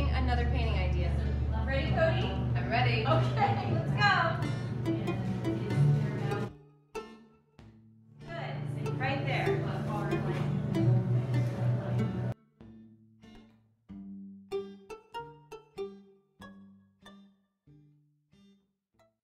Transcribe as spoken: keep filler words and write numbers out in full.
getting another painting idea. Ready, Cody? I'm ready. Okay, let's go.